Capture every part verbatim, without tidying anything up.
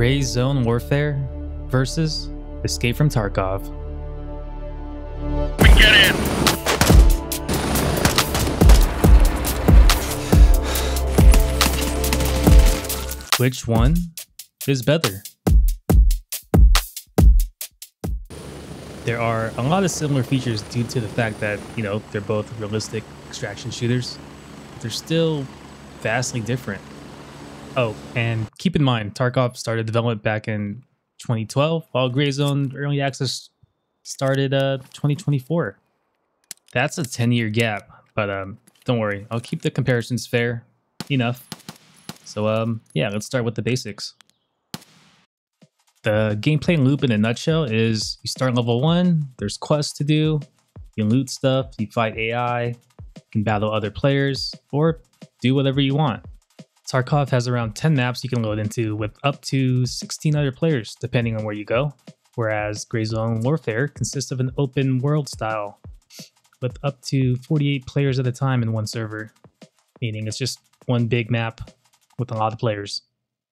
Gray Zone Warfare versus Escape from Tarkov. We get in! Which one is better? There are a lot of similar features due to the fact that, you know, they're both realistic extraction shooters. But they're still vastly different. Oh, and keep in mind, Tarkov started development back in twenty twelve, while Gray Zone Early Access started uh, twenty twenty-four. That's a ten year gap, but um, don't worry, I'll keep the comparisons fair enough. So um, yeah, let's start with the basics. The gameplay loop in a nutshell is you start level one, there's quests to do, you loot stuff, you fight A I, you can battle other players, or do whatever you want. Tarkov has around ten maps you can load into with up to sixteen other players, depending on where you go, whereas Gray Zone Warfare consists of an open world style, with up to forty-eight players at a time in one server, meaning it's just one big map with a lot of players.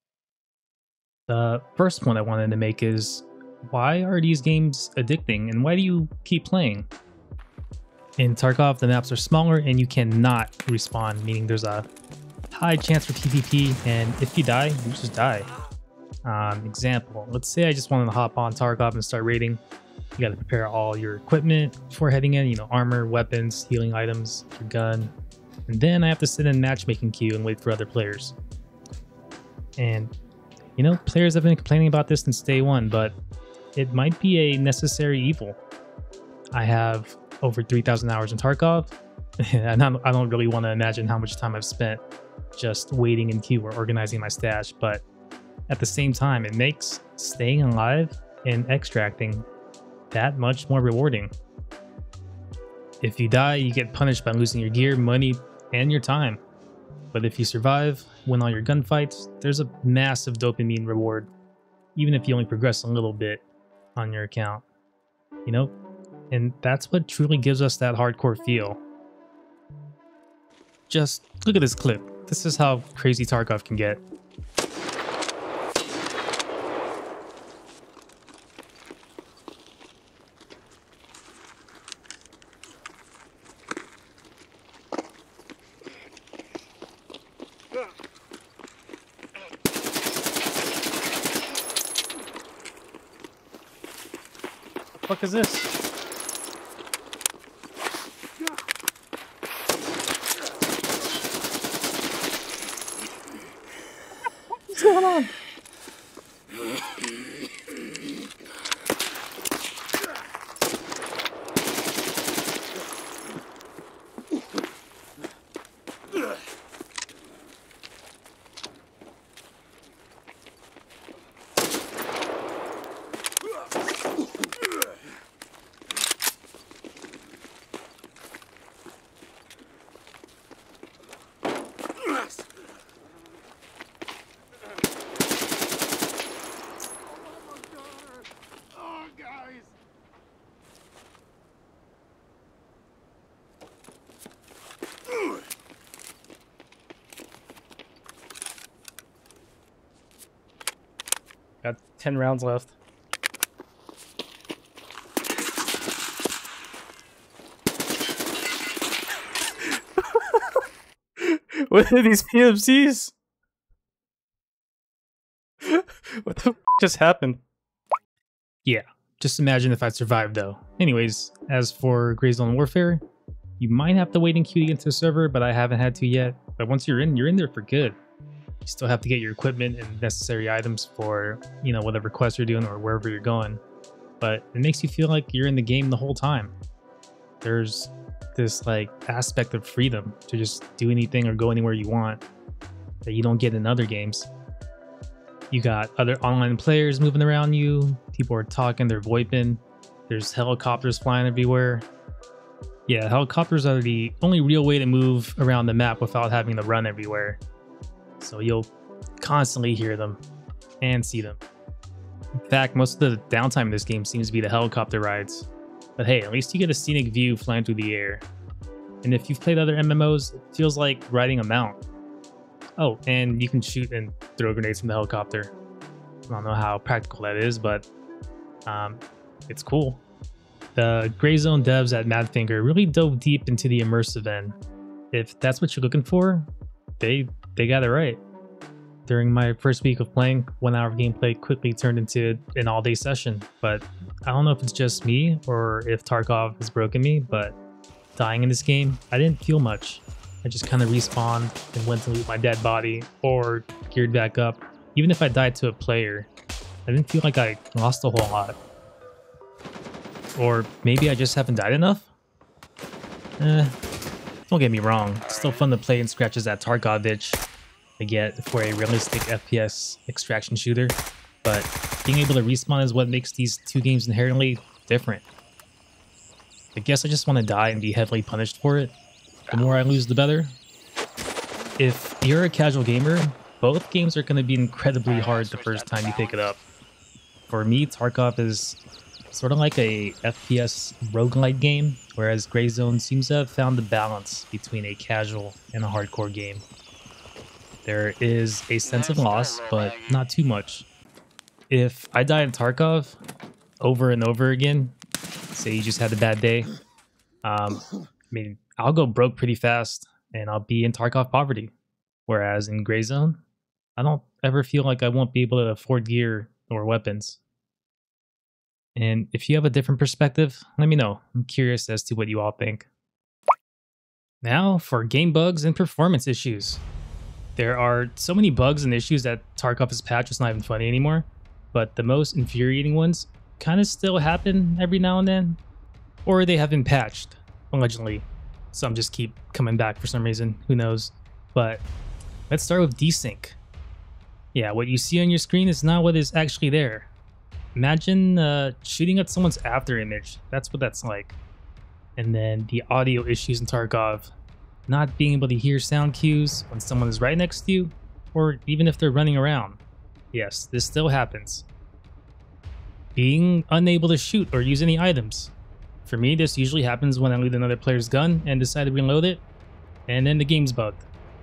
The first point I wanted to make is, why are these games addicting and why do you keep playing? In Tarkov, the maps are smaller and you cannot respawn, meaning there's a high chance for PvP, and if you die, you just die. Um, example, let's say I just wanted to hop on Tarkov and start raiding. You got to prepare all your equipment before heading in, you know, armor, weapons, healing items, your gun, and then I have to sit in matchmaking queue and wait for other players. And you know, players have been complaining about this since day one, but it might be a necessary evil. I have over three thousand hours in Tarkov, and I don't really want to imagine how much time I've spent just waiting in queue or organizing my stash, but at the same time, it makes staying alive and extracting that much more rewarding. If you die, you get punished by losing your gear, money, and your time. But if you survive, win all your gunfights, there's a massive dopamine reward, even if you only progress a little bit on your account. You know? And that's what truly gives us that hardcore feel. Just look at this clip. This is how crazy Tarkov can get. What the fuck is this? What's going on? Got ten rounds left. What are these P M Cs? What the f just happened? Yeah, just imagine if I survived though. Anyways, as for Gray Zone Warfare, you might have to wait in queue to get into the server, but I haven't had to yet. But once you're in, you're in there for good. You still have to get your equipment and necessary items for, you know, whatever quest you're doing or wherever you're going. But it makes you feel like you're in the game the whole time. There's this like aspect of freedom to just do anything or go anywhere you want that you don't get in other games. You got other online players moving around you. People are talking, they're VoIPing. There's helicopters flying everywhere. Yeah, helicopters are the only real way to move around the map without having to run everywhere. So you'll constantly hear them and see them. In fact, most of the downtime in this game seems to be the helicopter rides. But hey, at least you get a scenic view flying through the air. And if you've played other M M Os, it feels like riding a mount. Oh, and you can shoot and throw grenades from the helicopter. I don't know how practical that is, but um, it's cool. The Gray Zone devs at Madfinger really dove deep into the immersive end. If that's what you're looking for, they they got it right. During my first week of playing, one hour of gameplay quickly turned into an all-day session, but I don't know if it's just me or if Tarkov has broken me, but dying in this game, I didn't feel much. I just kind of respawned and went to loot my dead body or geared back up. Even if I died to a player, I didn't feel like I lost a whole lot. Or maybe I just haven't died enough? Eh, don't get me wrong, it's still fun to play and scratches that Tarkov itch I get for a realistic F P S extraction shooter, but being able to respawn is what makes these two games inherently different. I guess I just want to die and be heavily punished for it. The more I lose, the better. If you're a casual gamer, both games are going to be incredibly hard the first time you pick it up. For me, Tarkov is sort of like a F P S roguelite game, whereas Gray Zone seems to have found the balance between a casual and a hardcore game. There is a sense of loss, but not too much. If I die in Tarkov over and over again, say you just had a bad day, um, I mean, I'll go broke pretty fast and I'll be in Tarkov poverty. Whereas in Gray Zone, I don't ever feel like I won't be able to afford gear or weapons. And if you have a different perspective, let me know. I'm curious as to what you all think. Now for game bugs and performance issues. There are so many bugs and issues that Tarkov has patched, it's not even funny anymore. But the most infuriating ones kind of still happen every now and then. Or they have been patched, allegedly. Some just keep coming back for some reason, who knows. But let's start with desync. Yeah, what you see on your screen is not what is actually there. Imagine uh, shooting at someone's after image. That's what that's like. And then the audio issues in Tarkov. Not being able to hear sound cues when someone is right next to you, or even if they're running around. Yes, this still happens. Being unable to shoot or use any items. For me, this usually happens when I loot another player's gun and decide to reload it, and then the game's bugged.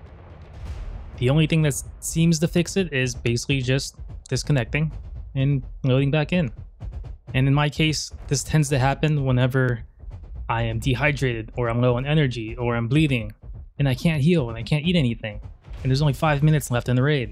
The only thing that seems to fix it is basically just disconnecting and loading back in. And in my case, this tends to happen whenever I am dehydrated, or I'm low on energy, or I'm bleeding, and I can't heal, and I can't eat anything, and there's only five minutes left in the raid.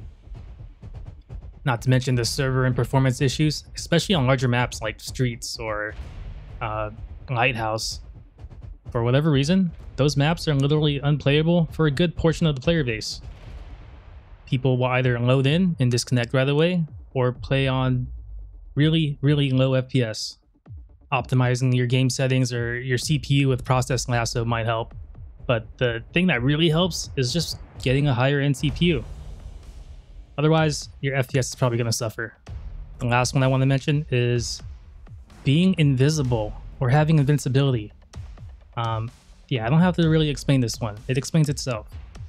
Not to mention the server and performance issues, especially on larger maps like Streets or uh, Lighthouse. For whatever reason, those maps are literally unplayable for a good portion of the player base. People will either load in and disconnect right away, or play on really, really low F P S. Optimizing your game settings or your C P U with Process Lasso might help, but the thing that really helps is just getting a higher end C P U. Otherwise, your F P S is probably going to suffer. The last one I want to mention is being invisible or having invincibility. Um, yeah, I don't have to really explain this one. It explains itself.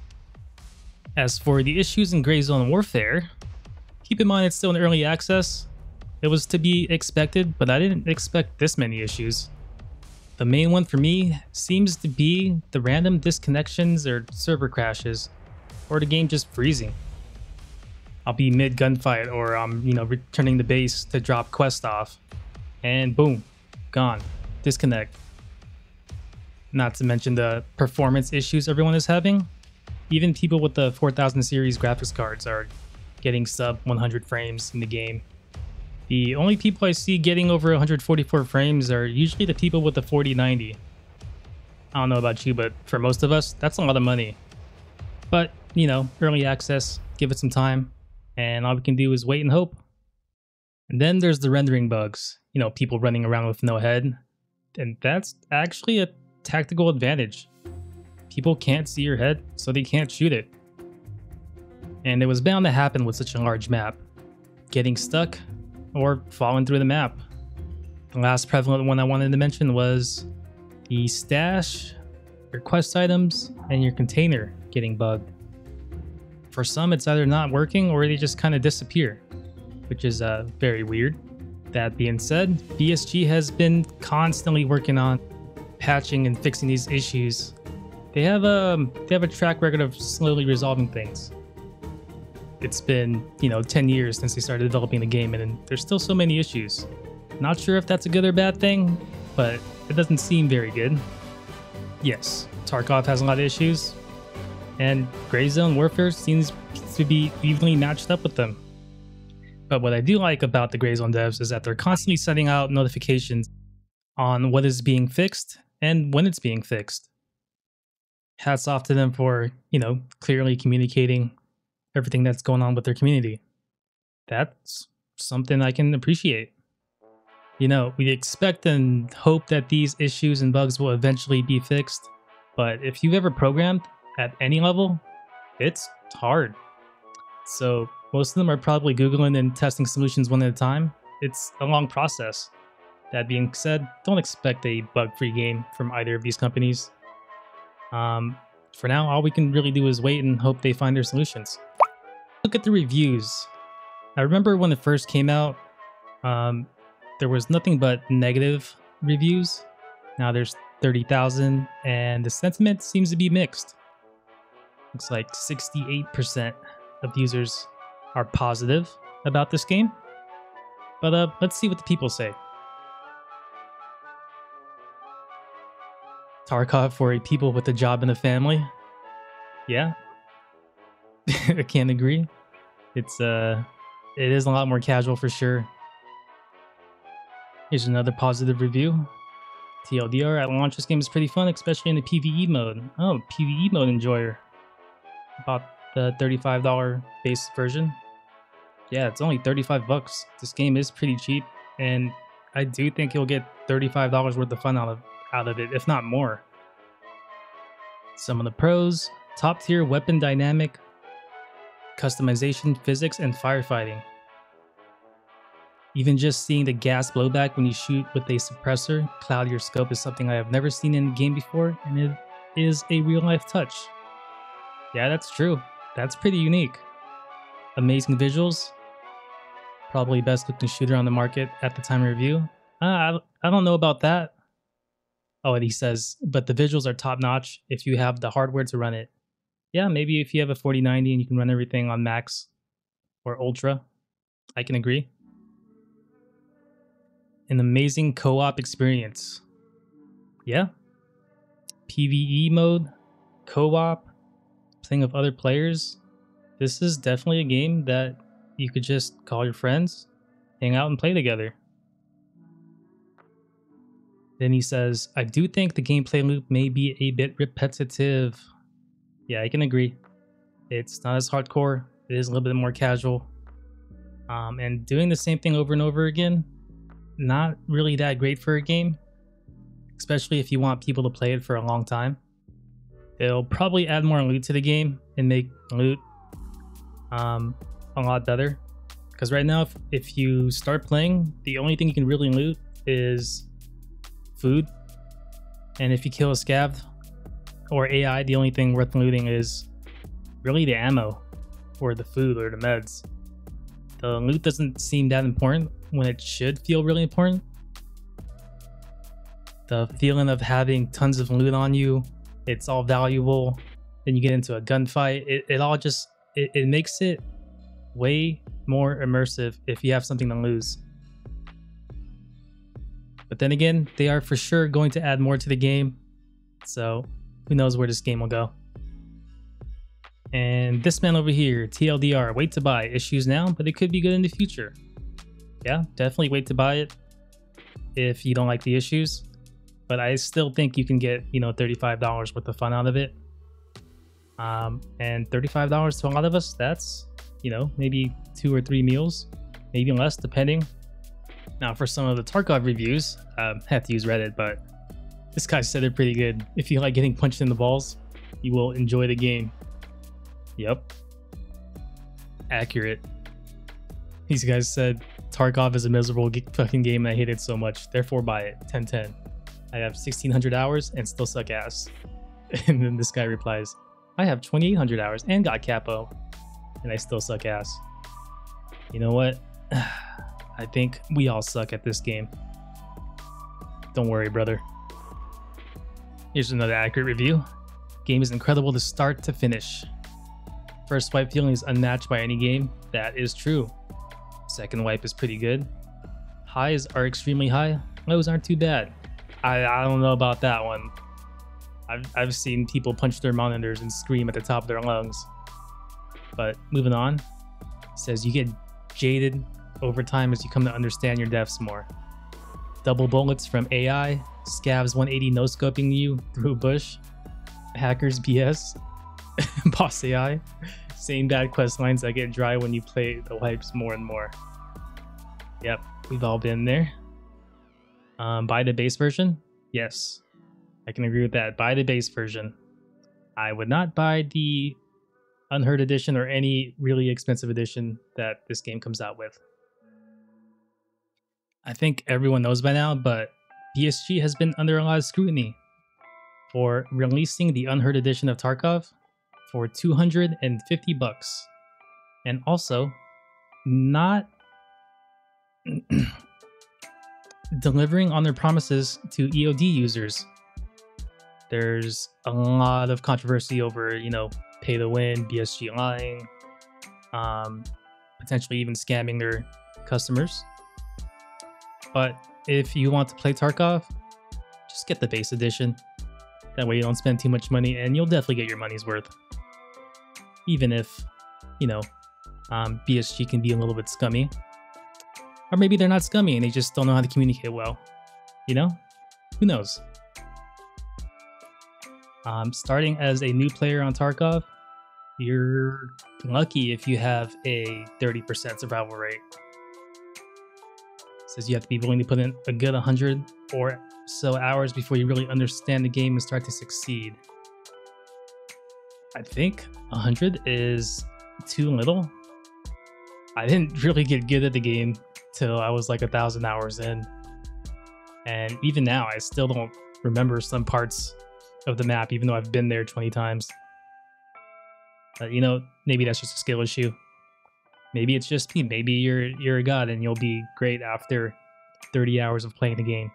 As for the issues in Gray Zone Warfare, keep in mind it's still in early access. It was to be expected, but I didn't expect this many issues. The main one for me seems to be the random disconnections or server crashes, or the game just freezing. I'll be mid gunfight, or I'm, you know, returning to base to drop quest off, and boom, gone, disconnect. Not to mention the performance issues everyone is having. Even people with the four thousand series graphics cards are getting sub one hundred frames in the game. The only people I see getting over one hundred forty-four frames are usually the people with the forty ninety. I don't know about you, but for most of us, that's a lot of money. But, you know, early access, give it some time, and all we can do is wait and hope. And then there's the rendering bugs. You know, people running around with no head. And that's actually a tactical advantage. People can't see your head, so they can't shoot it. And it was bound to happen with such a large map. Getting stuck, or falling through the map. The last prevalent one I wanted to mention was the stash, your quest items, and your container getting bugged. For some, it's either not working or they just kind of disappear, which is uh, very weird. That being said, B S G has been constantly working on patching and fixing these issues. They have a, they have a track record of slowly resolving things. it's been, you know, ten years since they started developing the game, and there's still so many issues. Not sure if that's a good or bad thing, but it doesn't seem very good. Yes, Tarkov has a lot of issues, and Gray Zone Warfare seems to be evenly matched up with them. But what I do like about the Gray Zone devs is that they're constantly sending out notifications on what is being fixed and when it's being fixed. Hats off to them for, you know, clearly communicating everything that's going on with their community. That's something I can appreciate. You know, we expect and hope that these issues and bugs will eventually be fixed, but if you've ever programmed at any level, it's hard. So most of them are probably Googling and testing solutions one at a time. It's a long process. That being said, don't expect a bug-free game from either of these companies. Um, for now, all we can really do is wait and hope they find their solutions. Look at the reviews. I remember when it first came out, um, there was nothing but negative reviews. Now there's thirty thousand, and the sentiment seems to be mixed. Looks like sixty-eight percent of users are positive about this game. But uh, let's see what the people say. Tarkov for a people with a job and a family. Yeah, I can't agree. It's uh, it is a lot more casual for sure. Here's another positive review. T L D R, at launch this game is pretty fun, especially in the PvE mode. Oh, PvE mode enjoyer. Bought the thirty-five dollar base version. Yeah, it's only thirty-five bucks. This game is pretty cheap, and I do think you'll get thirty-five dollars worth of fun out of out of it, if not more. Some of the pros: top tier weapon dynamic, customization, physics, and firefighting. Even just seeing the gas blowback when you shoot with a suppressor cloud your scope is something I have never seen in a game before, and it is a real-life touch. Yeah, that's true. That's pretty unique. Amazing visuals. Probably best looking shooter on the market at the time of review. Uh, I, I don't know about that. Oh, and he says, but the visuals are top-notch if you have the hardware to run it. Yeah, maybe if you have a forty ninety and you can run everything on max or ultra, I can agree. An amazing co-op experience. Yeah. PvE mode, co-op, playing with other players. This is definitely a game that you could just call your friends, hang out and play together. Then he says, I do think the gameplay loop may be a bit repetitive. Yeah, I can agree. It's not as hardcore. It is a little bit more casual. Um, and doing the same thing over and over again, not really that great for a game, especially if you want people to play it for a long time. It'll probably add more loot to the game and make loot um, a lot better. Because right now, if, if you start playing, the only thing you can really loot is food. And if you kill a scav or A I, the only thing worth looting is really the ammo or the food or the meds. The loot doesn't seem that important when it should feel really important. The feeling of having tons of loot on you, it's all valuable, then you get into a gunfight, it, it all just, it, it makes it way more immersive if you have something to lose. But then again, they are for sure going to add more to the game, so who knows where this game will go. And this man over here, T L D R, wait to buy. Issues now, but it could be good in the future. Yeah, definitely wait to buy it if you don't like the issues. But I still think you can get, you know, thirty-five dollars worth of fun out of it. Um, and thirty-five dollars to a lot of us, that's, you know, maybe two or three meals, maybe less, depending. Now, for some of the Tarkov reviews, um, I have to use Reddit, but this guy said it pretty good. If you like getting punched in the balls, you will enjoy the game. Yep. Accurate. These guys said Tarkov is a miserable fucking game and I hate it so much. Therefore, buy it. ten ten. I have sixteen hundred hours and still suck ass. And then this guy replies, I have twenty-eight hundred hours and got capo, and I still suck ass. You know what? I think we all suck at this game. Don't worry, brother. Here's another accurate review. Game is incredible to start to finish. First wipe feeling is unmatched by any game. That is true. Second wipe is pretty good. Highs are extremely high. Lows aren't too bad. I, I don't know about that one. I've, I've seen people punch their monitors and scream at the top of their lungs. But moving on, it says you get jaded over time as you come to understand your deaths more. Double bullets from A I, scavs one eighty no-scoping you through a bush, hackers B S, boss A I, same bad quest lines that get dry when you play the wipes more and more. Yep, we've all been there. Um, buy the base version? Yes, I can agree with that. Buy the base version. I would not buy the Unheard edition or any really expensive edition that this game comes out with. I think everyone knows by now, but B S G has been under a lot of scrutiny for releasing the Unheard edition of Tarkov for two hundred fifty bucks, and also not delivering on their promises to E O D users. There's a lot of controversy over, you know, pay to win, B S G lying, um, potentially even scamming their customers. But if you want to play Tarkov, just get the base edition. That way you don't spend too much money and you'll definitely get your money's worth. Even if, you know, um, B S G can be a little bit scummy. Or maybe they're not scummy and they just don't know how to communicate well. You know? Who knows? Um, starting as a new player on Tarkov, you're lucky if you have a thirty percent survival rate. It says you have to be willing to put in a good one hundred or so hours before you really understand the game and start to succeed. I think one hundred is too little. I didn't really get good at the game till I was like a thousand hours in. And even now, I still don't remember some parts of the map, even though I've been there twenty times. But you know, maybe that's just a skill issue. Maybe it's just me. Maybe you're you're a god and you'll be great after thirty hours of playing the game.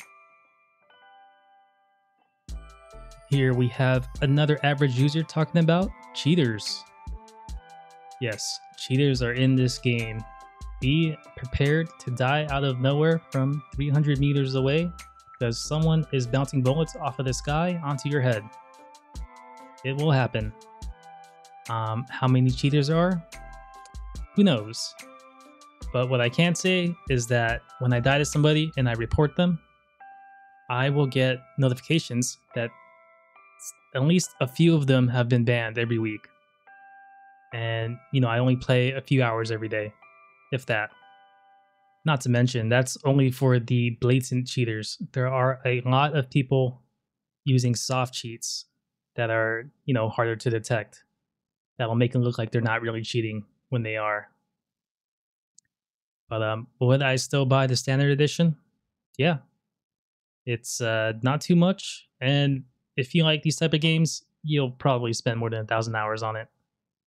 Here we have another average user talking about cheaters. Yes, cheaters are in this game. Be prepared to die out of nowhere from three hundred meters away because someone is bouncing bullets off of the sky onto your head. It will happen. Um, how many cheaters there are? Who knows? But what I can say is that when I die to somebody and I report them, I will get notifications that at least a few of them have been banned every week. And, you know, I only play a few hours every day, if that. Not to mention, that's only for the blatant cheaters. There are a lot of people using soft cheats that are, you know, harder to detect. That will make them look like they're not really cheating when they are. But um, would I still buy the standard edition? Yeah. It's uh, not too much. And if you like these type of games, you'll probably spend more than a thousand hours on it.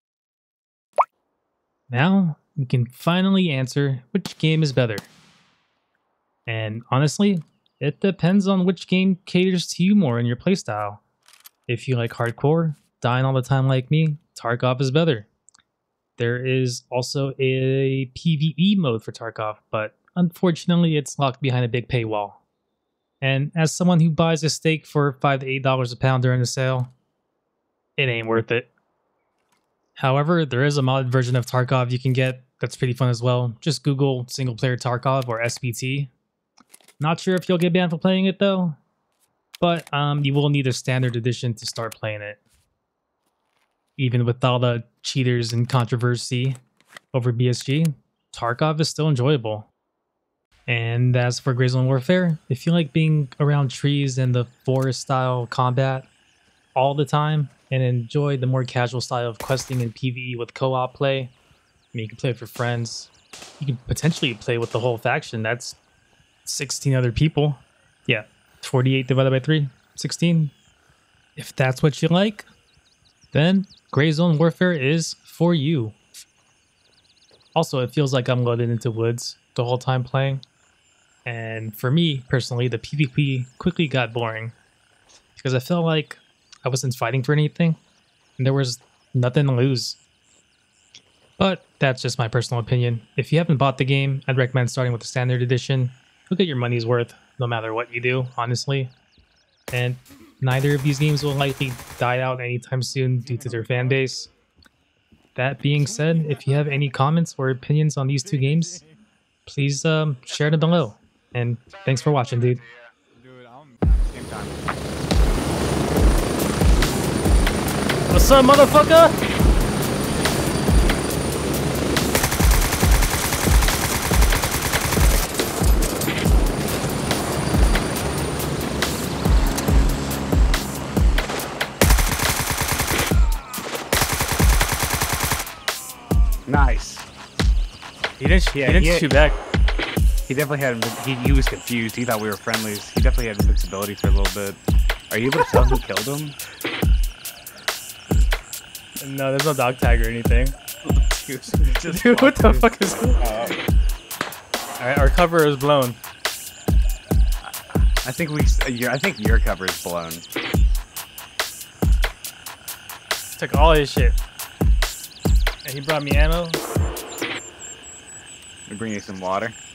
Now, we can finally answer which game is better. And honestly, it depends on which game caters to you more in your playstyle. If you like hardcore, dying all the time like me, Tarkov is better. There is also a PvE mode for Tarkov, but unfortunately it's locked behind a big paywall. And as someone who buys a steak for five to eight dollars a pound during the sale, it ain't worth it. However, there is a modded version of Tarkov you can get that's pretty fun as well. Just Google single player Tarkov or S B T. Not sure if you'll get banned for playing it though, but um, you will need a standard edition to start playing it. Even with all the cheaters and controversy over B S G, Tarkov is still enjoyable. And as for Gray Zone Warfare, if you like being around trees and the forest style combat all the time and enjoy the more casual style of questing and PvE with co-op play, I mean, you can play with your friends. You can potentially play with the whole faction. That's sixteen other people. Yeah, forty-eight divided by three, sixteen. If that's what you like, then Gray Zone Warfare is for you. Also, it feels like I'm loaded into woods the whole time playing. And for me, personally, the PvP quickly got boring. Because I felt like I wasn't fighting for anything. And there was nothing to lose. But that's just my personal opinion. If you haven't bought the game, I'd recommend starting with the standard edition. You'll get your money's worth no matter what you do, honestly. And neither of these games will likely die out anytime soon due to their fan base. That being said, if you have any comments or opinions on these two games, please um, share them below. And thanks for watching, dude. What's up, motherfucker? Nice. He didn't. Yeah, he didn't he- shoot back. He definitely had. He, he was confused. He thought we were friendlies. He definitely had invincibility for a little bit. Are you able to tell who killed him? No, there's no dog tag or anything. Just Dude, what the fuck fuck is? All right, our cover is blown. I think we. I think your cover is blown. Took all his shit. And he brought me ammo. We bring you some water.